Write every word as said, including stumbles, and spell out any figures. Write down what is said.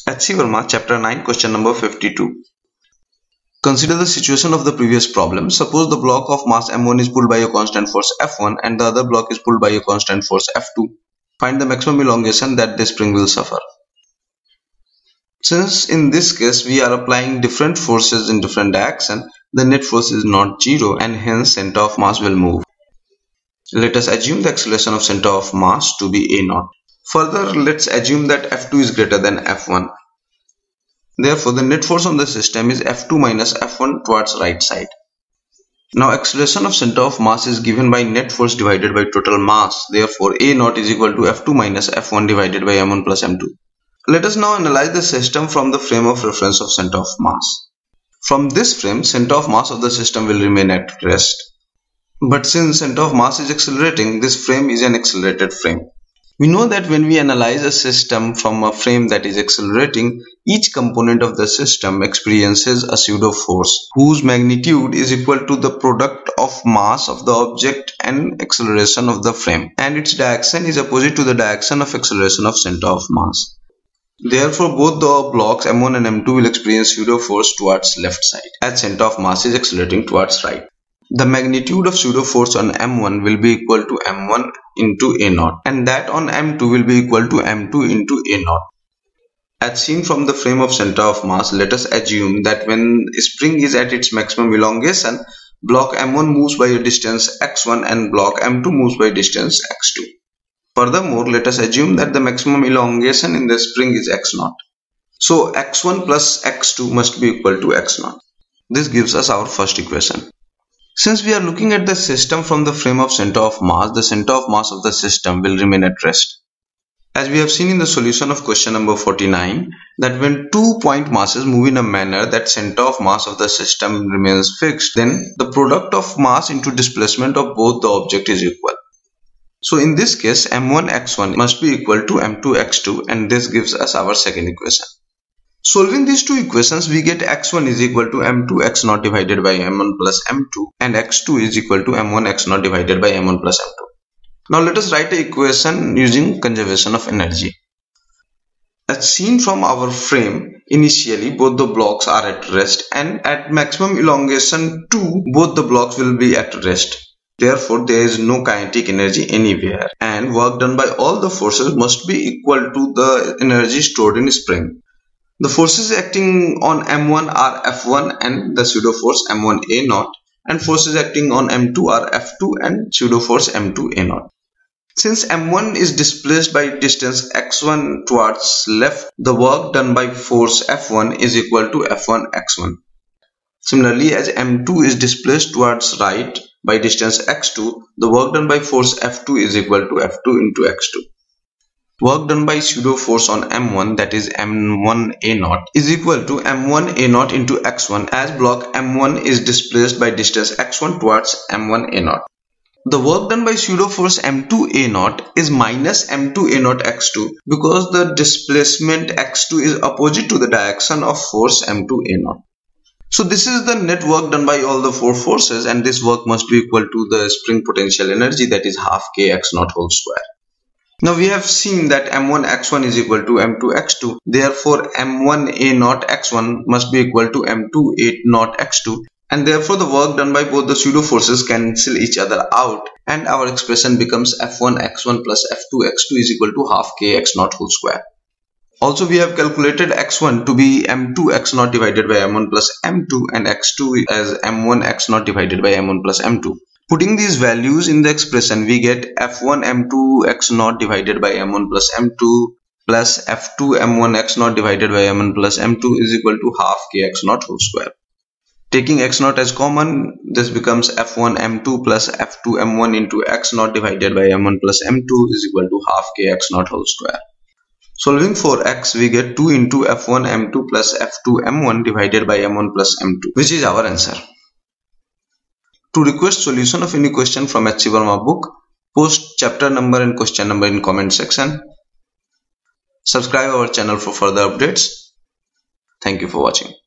H C Verma, chapter nine, question number fifty-two. Consider the situation of the previous problem. Suppose the block of mass m one is pulled by a constant force F one and the other block is pulled by a constant force F two. Find the maximum elongation that the spring will suffer. Since in this case we are applying different forces in different direction, the net force is not zero and hence center of mass will move. Let us assume the acceleration of center of mass to be a naught. Further, let's assume that F two is greater than F one. Therefore, the net force on the system is F two minus F one towards right side. Now, acceleration of center of mass is given by net force divided by total mass. Therefore, A naught is equal to F two minus F one divided by m one plus m two. Let us now analyze the system from the frame of reference of center of mass. From this frame, center of mass of the system will remain at rest. But since center of mass is accelerating, this frame is an accelerated frame. We know that when we analyze a system from a frame that is accelerating, each component of the system experiences a pseudo force whose magnitude is equal to the product of mass of the object and acceleration of the frame, and its direction is opposite to the direction of acceleration of center of mass. Therefore, both the blocks m one and m two will experience pseudo force towards left side as center of mass is accelerating towards right. The magnitude of pseudo force on m one will be equal to m one into a naught, and that on m two will be equal to m two into a naught. As seen from the frame of center of mass, let us assume that when a spring is at its maximum elongation, block m one moves by a distance x one and block m two moves by distance x two. Furthermore, let us assume that the maximum elongation in the spring is x naught. So x one plus x two must be equal to x naught. This gives us our first equation. Since we are looking at the system from the frame of center of mass, the center of mass of the system will remain at rest. As we have seen in the solution of question number forty-nine, that when two point masses move in a manner that center of mass of the system remains fixed, then the product of mass into displacement of both the object is equal. So in this case, m one x one must be equal to m two x two, and this gives us our second equation. Solving these two equations, we get x one is equal to m two x naught divided by m one plus m two, and x two is equal to m one x naught divided by m one plus m two. Now let us write an equation using conservation of energy. As seen from our frame, initially both the blocks are at rest, and at maximum elongation two, both the blocks will be at rest. Therefore, there is no kinetic energy anywhere, and work done by all the forces must be equal to the energy stored in spring. The forces acting on m one are F one and the pseudo force m one a naught, and forces acting on m two are F two and pseudo force m two a naught. Since m one is displaced by distance x one towards left, the work done by force F one is equal to F one x one. Similarly, as m two is displaced towards right by distance x two, the work done by force F two is equal to F two into x two. Work done by pseudo force on m one, that is m one a naught, is equal to m one a naught into x one, as block m one is displaced by distance x one towards m one a naught. The work done by pseudo force m two a naught is minus m two a naught x two, because the displacement x two is opposite to the direction of force m two a naught. So this is the net work done by all the four forces, and this work must be equal to the spring potential energy, that is half k x naught whole square. Now we have seen that m one x one is equal to m two x two. Therefore, m one a naught x one must be equal to m two a naught x two, and therefore the work done by both the pseudo forces cancel each other out, and our expression becomes f one x one plus f two x two is equal to half k x naught whole square. Also, we have calculated x one to be m two x naught divided by m one plus m two, and x two as m one x naught divided by m one plus m two. Putting these values in the expression, we get f one m two x naught divided by m one plus m two plus f two m one x naught divided by m one plus m two is equal to half k x naught whole square. Taking x naught as common, this becomes f one m two plus f two m one into x naught divided by m one plus m two is equal to half k x naught whole square. Solving for x, we get two into f one m two plus f two m one divided by m one plus m two, which is our answer. To request solution of any question from H C Verma book, post chapter number and question number in comment section. Subscribe our channel for further updates. Thank you for watching.